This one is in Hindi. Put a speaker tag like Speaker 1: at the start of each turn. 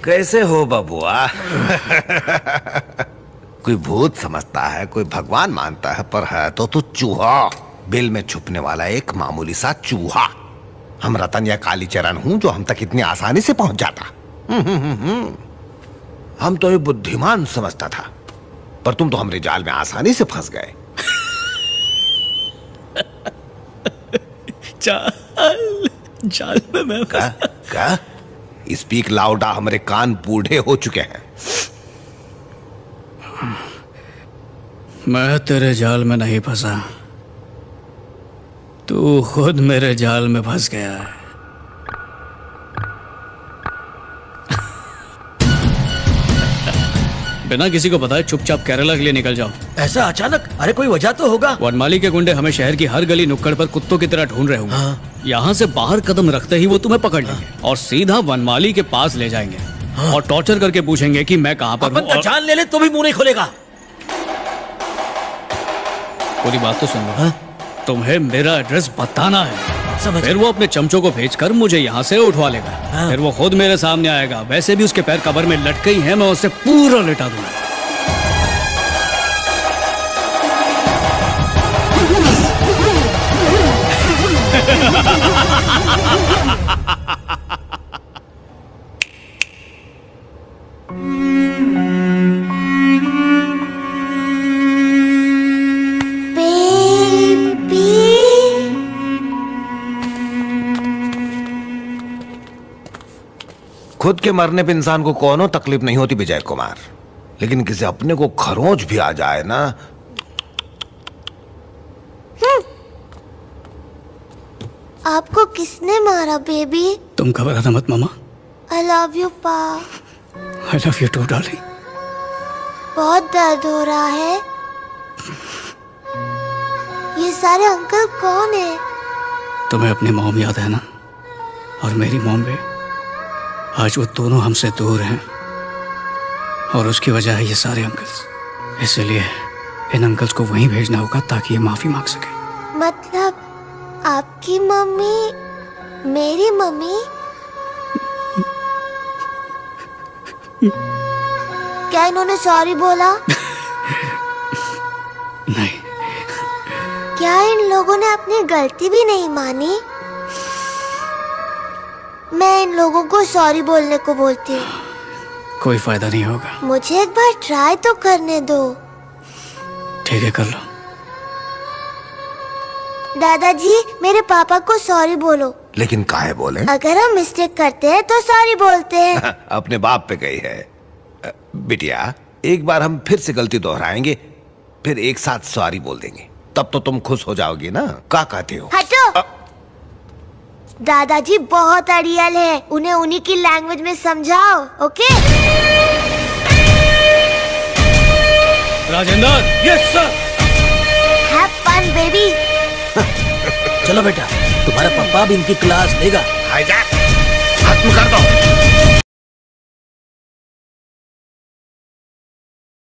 Speaker 1: कैसे हो बबुआ? कोई भूत समझता है, कोई भगवान मानता है, पर है तो तू चूहा, बिल में छुपने वाला एक मामूली सा चूहा। हम रतन या कालीचरण हूं जो हम तक इतनी आसानी से पहुंच जाता। हम तो एक बुद्धिमान समझता था, पर तुम तो हमारे जाल में आसानी से फंस गए।
Speaker 2: जाल में मैं
Speaker 1: क्या? स्पीक लाउडा, हमारे कान बूढ़े हो चुके हैं।
Speaker 2: मैं तेरे जाल में नहीं फंसा, तू खुद मेरे जाल में फंस गया है। बिना किसी को बताए चुपचाप केरला के लिए निकल जाओ।
Speaker 3: ऐसा अचानक? अरे कोई वजह तो होगा।
Speaker 2: वनमाली के गुंडे हमें शहर की हर गली नुक्कड़ पर कुत्तों की तरह ढूंढ रहे होंगे। हाँ। यहाँ से बाहर कदम रखते ही वो तुम्हें पकड़ लेंगे और सीधा वनमाली के पास ले जाएंगे। हाँ। और टॉर्चर करके पूछेंगे कि मैं कहाँ पर हूँ।
Speaker 3: जान ले तो भी मुंह नहीं खोलेगा।
Speaker 2: पूरी बात तो सुन लो। हाँ? तुम्हें मेरा एड्रेस बताना है। फिर वो अपने चमचों को भेजकर मुझे यहाँ से उठवा लेगा। हाँ। फिर वो खुद मेरे सामने आएगा। वैसे भी उसके पैर कब्र में लटके ही हैं, मैं उसे पूरा लिटा दूंगा।
Speaker 1: खुद के मरने पे इंसान को कोनो तकलीफ नहीं होती विजय कुमार, लेकिन किसी अपने को खरोंच भी आ जाए ना।
Speaker 4: आपको किसने मारा बेबी?
Speaker 2: तुम घबराना मत मामा।
Speaker 4: I love you पा।
Speaker 2: I love you too darling.
Speaker 4: बहुत दर्द हो रहा है। ये सारे अंकल कौन है?
Speaker 2: तुम्हें अपनी मॉम याद है ना? और मेरी मॉम भी। आज वो दोनों हमसे दूर हैं और उसकी वजह है ये सारे अंकल्स। इसलिए इन अंकल्स को वहीं भेजना होगा ताकि ये माफी मांग सके।
Speaker 4: मतलब आपकी मम्मी मेरी मम्मी? क्या इन्होंने सॉरी बोला?
Speaker 2: नहीं।
Speaker 4: क्या इन लोगों ने अपनी गलती भी नहीं मानी? मैं इन लोगों को सॉरी बोलने को बोलती हूँ।
Speaker 2: कोई फायदा नहीं होगा।
Speaker 4: मुझे एक बार ट्राई तो करने दो।
Speaker 2: ठीक है, कर लो।
Speaker 4: दादाजी मेरे पापा को सॉरी बोलो।
Speaker 1: लेकिन काहे बोले?
Speaker 4: अगर हम मिस्टेक करते हैं तो सॉरी बोलते हैं।
Speaker 1: अपने बाप पे गई है। बिटिया, एक बार हम फिर से गलती दोहराएंगे, फिर एक साथ सॉरी बोल देंगे, तब तो तुम खुश हो जाओगी ना। क्या कहते हो?
Speaker 4: हटो। दादाजी बहुत अड़ियल है, उन्हें उन्हीं की लैंग्वेज में समझाओ। Okay?
Speaker 2: Rajendra.
Speaker 3: Yes sir.
Speaker 4: Have fun baby.
Speaker 3: चलो बेटा, तुम्हारा पापा भी इनकी क्लास लेगा।
Speaker 1: हाईजैक, खत्म कर दो।